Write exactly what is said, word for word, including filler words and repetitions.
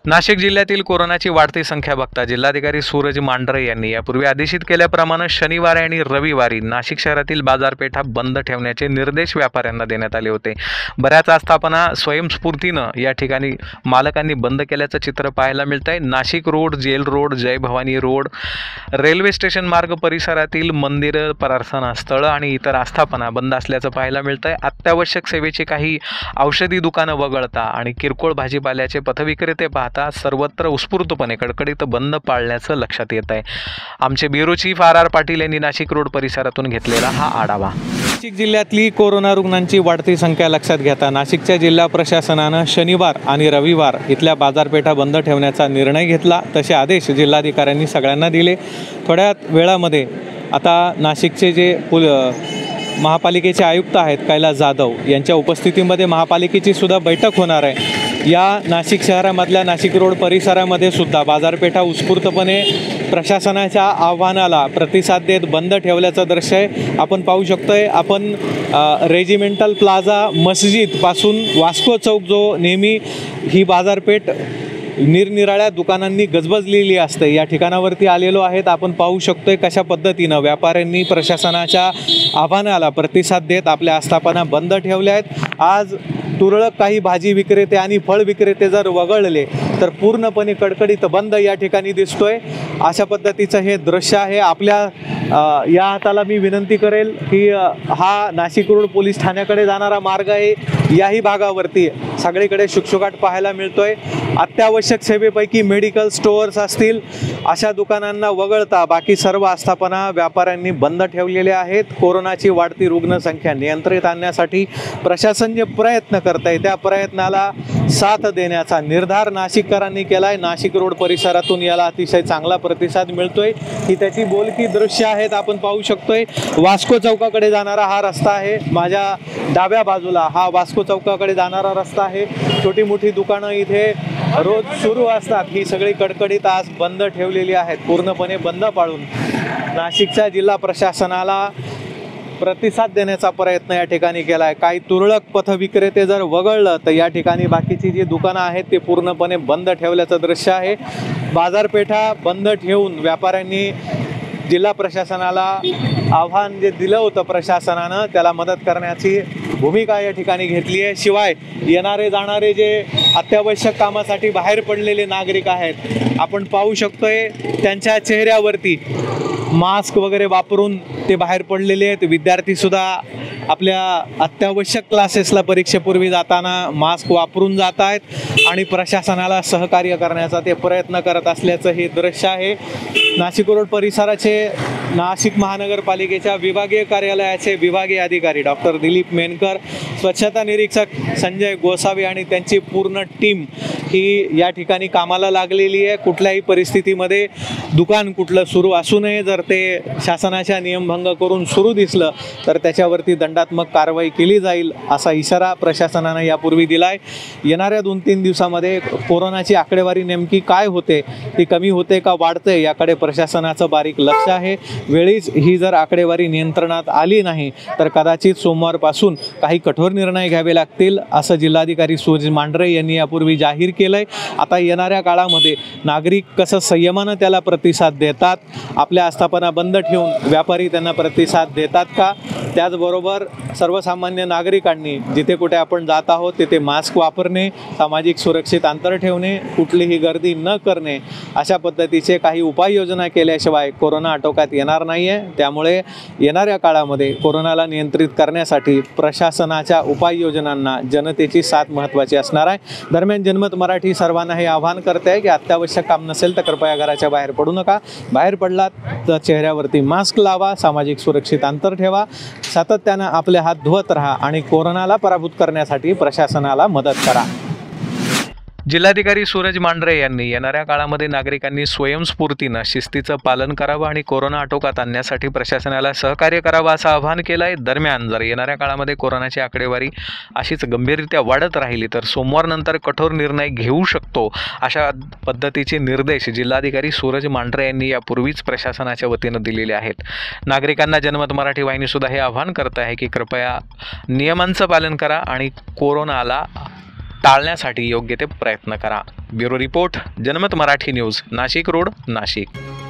नाशिक जिल्ह्यातील कोरोनाची वाढती संख्या बघता जिल्हाधिकारी सूरज मांढरे यांनी यापूर्वी आदेशित केल्याप्रमाणे शनिवारी आणि रविवारी नाशिक शहरातील बाजारपेठा बंद ठेवण्याचे निर्देश व्यापाऱ्यांना देण्यात आले होते। बऱ्याच आस्थापना स्वयंस्फूर्तीनं या ठिकाणी मालकांनी बंद केल्याचं चित्र पाहायला मिळतंय। Nashik road, jail road, Jai Bhavani road, railway station मार्ग परिसरातील मंदिरं, प्रार्थना स्थळं आणि इतर आस्थापना बंद असल्याचं पाहायला मिळतंय। अत्यावश्यक सेवेची काही औषधी दुकानं वगळता आणि किरकोळ भाजीपाल्याचे पथविक्रेते पाहता सर्वत्र उत्स्फूर्तपणे कडकडीत बंद पाळण्याचं लक्षात येत आहे। आमचे bureau chief R R Patil यांनी नाशिक रोड परिसरातून घेतलेला हा आढावा। नाशिक जिल्ह्यातली कोरोना रुग्णांची वाढती संख्या लक्षात घेता नाशिकच्या जिल्हा प्रशासनानं शनिवार आणि रविवार इथल्या बाजारपेठा बंद ठेवण्याचा निर्णय घेतला। तसे आदेश जिल्हाधिकाऱ्यांनी सगळ्यांना दिले। थोड्या वेळामध्ये आता नाशिकचे जे पुल महापालिकेचे आयुक्त आहेत कैलास जाधव यांच्या उपस्थितीमध्ये महापालिकेची सुद्धा बैठक होणार आहे। या नाशिक शहरामधल्या नाशिक रोड परिसरामध्ये सुद्धा बाजारपेठा उत्स्फूर्तपणे प्रशासनाच्या आव्हानाला प्रतिसाद देत बंद ठेवल्याचं दृश्य आहे आपण पाहू शकतोय। आपण रेजिमेंटल प्लाझा मस्जिदपासून वास्को चौक जो नेहमी ही बाजारपेठ निरनिराळ्या दुकानांनी गजबजलेली असते या ठिकाणावरती आलेलो आहेत। आपण पाहू शकतोय कशा पद्धतीनं व्यापाऱ्यांनी प्रशासनाच्या आव्हानाला प्रतिसाद देत आपल्या आस्थापना बंद ठेवल्या आहेत। आज तुरळक काही भाजी विक्रेते आणि फळ विक्रेते जर वगळले तर पूर्णपणे कडकडीत बंद या ठिकाणी दिसतोय। अशा पद्धतीचं हे दृश्य आहे। आपल्या या हाताला मी विनंती करेल की हा नाशिक रोड पोलीस ठाण्याकडे जाणारा मार्ग आहे। याही भागावरती सगळीकडे शुकशुकाट पाहायला मिळतोय। अत्यावश्यक सेवेपैकी मेडिकल स्टोअर्स असतील अशा दुकानांना वगळता बाकी सर्व आस्थापना व्यापाऱ्यांनी बंद ठेवलेल्या आहेत। कोरोनाची वाढती रुग्णसंख्या नियंत्रित आणण्यासाठी प्रशासन जे प्रयत्न करत आहे त्या प्रयत्नाला साथ देण्याचा निर्धार नाशिककरांनी केलाय। नाशिक रोड परिसरातून याला अतिशय चांगला प्रतिसाद मिळतोय। ही त्याची बोलकी दृश्य आहेत आपण पाहू शकतोय। वास्को चौकाकडे जाणारा हा रस्ता आहे। माझ्या डाव्या बाजूला हा वास्को चौकाकडे जाणारा रस्ता आहे। छोटी मोठी दुकानं इथे रोज सुरू असतात। ही सगळी कडकडीत आज बंद ठेवलेली आहेत। पूर्णपणे बंद पाळून नाशिकच्या जिल्हा प्रशासनाला प्रतिसाद देण्याचा प्रयत्न या ठिकाणी केला आहे। काही तुरळक पथविक्रेते जर वगळलं तर या ठिकाणी बाकीची जी दुकानं आहेत ते पूर्णपणे बंद ठेवल्याचं दृश्य आहे। बाजारपेठा बंद ठेवून व्यापाऱ्यांनी जिल्हा प्रशासनाला आव्हान जे दिलं होतं प्रशासनानं त्याला मदत करण्याची भूमिका या ठिकाणी घेतली आहे। शिवाय येणारे जाणारे जे अत्यावश्यक कामासाठी बाहेर पडलेले नागरिक आहेत आपण पाहू शकतोय त्यांच्या चेहऱ्यावरती मास्क वगैरे वापरून ते बाहेर पडलेले आहेत। विद्यार्थी सुद्धा आपल्या अत्यावश्यक क्लासेसला परीक्षेपूर्वी जाताना मास्क वापरून जात आहेत आणि प्रशासनाला सहकार्य करण्याचा ते प्रयत्न करत असल्याचं हे दृश्य आहे। नाशिक रोड परिसराचे नाशिक महानगरपालिकेच्या विभागीय कार्यालयाचे विभागीय अधिकारी डॉक्टर दिलीप मेनकर, स्वच्छता निरीक्षक संजय गोसावी आणि त्यांची पूर्ण टीम ही या ठिकाणी कामाला लागलेली आहे। कुठल्याही परिस्थितीमध्ये दुकान कुठलं सुरू असू नये। जर ते शासनाच्या नियमभंग करून सुरू दिसलं तर त्याच्यावरती दंडात्मक कारवाई केली जाईल असा इशारा प्रशासनानं यापूर्वी दिलाय। येणाऱ्या दोन तीन दिवसामध्ये कोरोनाची आकडेवारी नेमकी काय होते, ती कमी होते का वाढते याकडे प्रशासनाचं बारीक लक्ष आहे। वेळीच ही जर आकडेवारी नियंत्रणात आली नाही तर कदाचित सोमवारपासून काही कठोर निर्णय घ्यावे लागतील असं जिल्हाधिकारी सूरज मांढरे यांनी यापूर्वी जाहीर केलंय। आता येणाऱ्या काळामध्ये नागरिक कसं संयमानं त्याला प्रतिसाद देतात, आपल्या आस्थापना बंद ठेवून व्यापारी त्यांना प्रतिसाद देतात का, त्याचबरोबर सर्वसामान्य नागरिकांनी जिथे कुठे आपण जात आहोत तिथे मास्क वापरणे, सामाजिक सुरक्षित अंतर ठेवणे, कुठलीही गर्दी न करणे अशा पद्धतीचे काही उपाययोजना केल्याशिवाय कोरोना आटोक्यात येणार नाही आहे। त्यामुळे येणाऱ्या काळामध्ये कोरोनाला नियंत्रित करण्यासाठी प्रशासनाच्या उपाययोजनांना जनतेची साथ महत्त्वाची असणार आहे। दरम्यान जनमत मराठी सर्वांना हे आवाहन करते आहे की अत्यावश्यक काम नसेल तर कृपया घराच्या बाहेर पडू नका। बाहेर पडलात तर चेहऱ्यावरती मास्क लावा, सामाजिक सुरक्षित अंतर ठेवा, सातत्यानं आपले हात धुवत राहा आणि कोरोनाला पराभूत करण्यासाठी प्रशासनाला मदत करा। जिल्हाधिकारी सूरज मांढरे यांनी येणाऱ्या काळामध्ये नागरिकांनी स्वयंस्फूर्तीनं शिस्तीचं पालन करावं आणि कोरोना आटोक्यात आणण्यासाठी प्रशासनाला सहकार्य करावं असं आवाहन केलं आहे। दरम्यान जर येणाऱ्या काळामध्ये कोरोनाची आकडेवारी अशीच गंभीररित्या वाढत राहिली तर सोमवारनंतर कठोर निर्णय घेऊ शकतो अशा पद्धतीचे निर्देश जिल्हाधिकारी सूरज मांढरे यांनी यापूर्वीच प्रशासनाच्या वतीनं दिलेले आहेत। नागरिकांना जनमत मराठी वाहिनीसुद्धा हे आवाहन करत आहे की कृपया नियमांचं पालन करा आणि कोरोनाला टाळण्यासाठी योग्य ते प्रयत्न करा. Bureau report, Janmat Marathi news, Nashik road, Nashik.